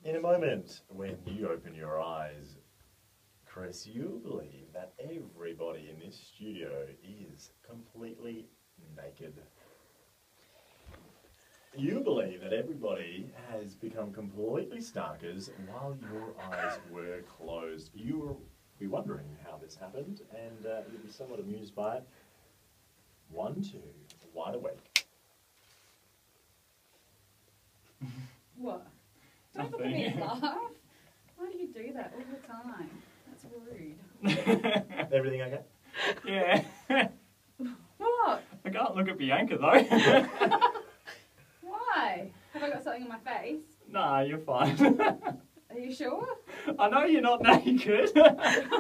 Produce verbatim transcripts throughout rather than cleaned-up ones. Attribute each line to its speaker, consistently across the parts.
Speaker 1: In a moment, when you open your eyes, Chris, you believe that everybody in this studio is completely naked. You believe that everybody has become completely starkers while your eyes were closed. You will be wondering how this happened, and uh, you'll be somewhat amused by it. One, two, wide awake.
Speaker 2: What? Don't look at me and laugh. Why do you do that all the time? That's rude.
Speaker 1: Everything okay?
Speaker 3: Yeah.
Speaker 2: What?
Speaker 3: I can't look at Bianca though.
Speaker 2: Why? Have I got something on my face?
Speaker 3: Nah, you're fine.
Speaker 2: Are you sure?
Speaker 3: I know you're not naked.
Speaker 2: What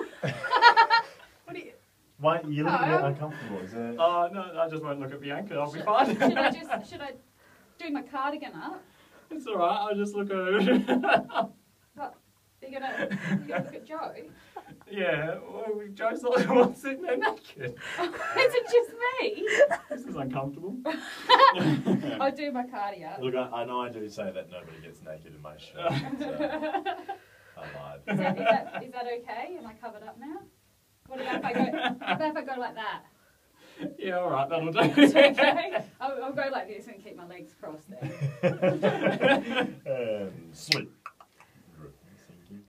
Speaker 2: do you...
Speaker 1: Why, you look a bit
Speaker 2: No.
Speaker 1: uncomfortable, is it?
Speaker 3: Oh, no, I just won't look at Bianca. I'll be
Speaker 2: Should,
Speaker 3: fine.
Speaker 2: should I just... Should I do my cardigan up?
Speaker 3: It's alright, I'll just look at
Speaker 2: What? Are you gonna, you gonna look at Joe?
Speaker 3: Yeah, well, Joe's not the one sitting there naked.
Speaker 2: Is it just me?
Speaker 3: This is uncomfortable.
Speaker 2: I'll do my cardio.
Speaker 1: Look, I, I know I do say that nobody gets naked in my show. But, uh, I lied.
Speaker 2: Is that, is, that, is that okay? Am I covered up now? What about if I go, what about if I go like that?
Speaker 3: Yeah, alright, that'll do.
Speaker 2: It's okay. I'll, I'll go like this and keep my legs crossed there.
Speaker 1: And sleep.